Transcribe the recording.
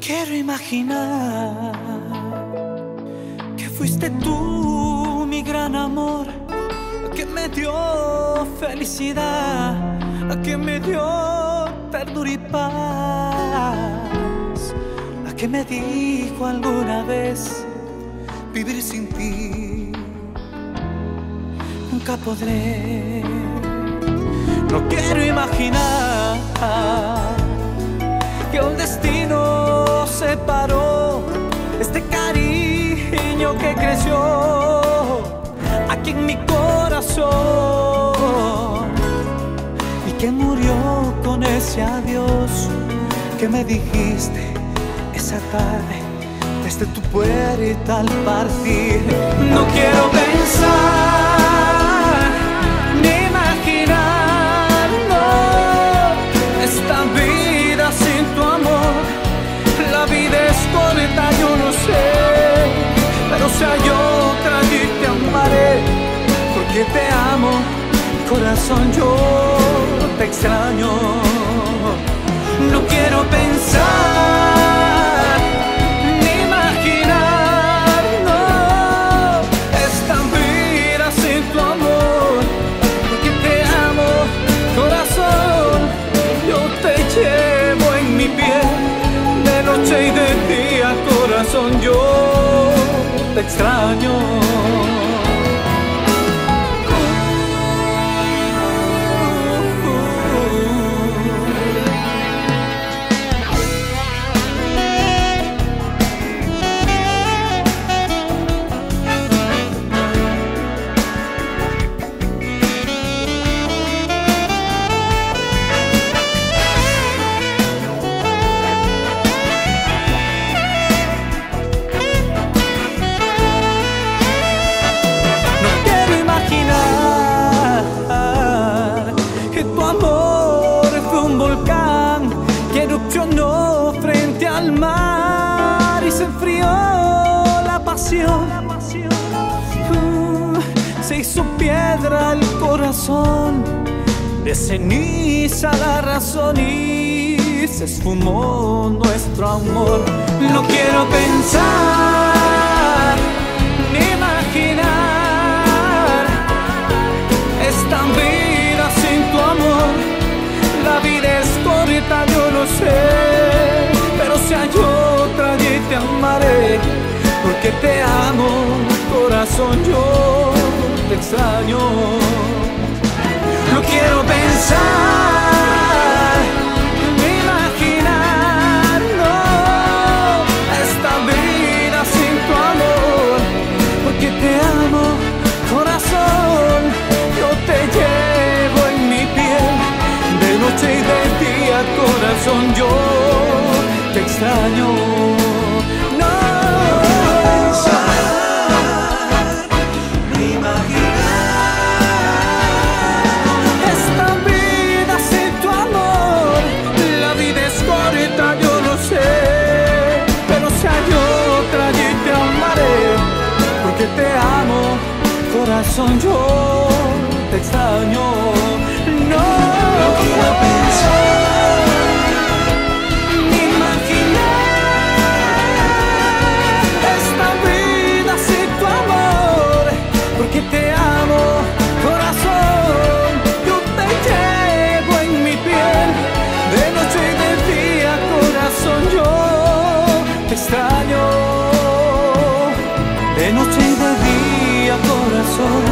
quiero imaginar que fuiste tú mi gran amor, que me dio felicidad, que me dio ternura y paz, la que me dijo alguna vez: vivir sin ti nunca podré. No quiero imaginar que un destino separó este cariño que creció aquí en mi corazón y que murió con ese adiós que me dijiste esa tarde desde tu puerta al partir. No quiero pensar ni imaginar, no, esta vida sin tu amor. La vida es corta, yo lo sé, pero si hay otra allí te amaré, porque te amo, corazón, yo te extraño. No quiero pensar ni imaginar, no, esta vida sin tu amor, porque te amo, corazón, yo te llevo en mi piel, de noche y de día, corazón, yo te extraño. Frente al mar y se enfrió la pasión, se hizo piedra el corazón, de ceniza la razón y se esfumó nuestro amor. No quiero pensar ni imaginar esta vida sin tu amor. La vida es corta, yo lo sé, pero si hay otra allí te amaré, porque te amo, corazón, yo te extraño. No quiero pensar ni imaginar, no, esta vida sin tu amor, porque te amo, corazón, yo te llevo en mi piel, de noche y de día, corazón, yo te extraño. No pensar ni imaginar esta vida sin tu amor. La vida es corta, yo lo sé, pero si hay otra allí te amaré, porque te amo, corazón, yo te extraño. No quiero pensar ni imaginar esta vida sin tu amor, porque te amo, corazón, yo te llevo en mi piel, de noche y de día, corazón, yo te extraño, de noche y de día, corazón,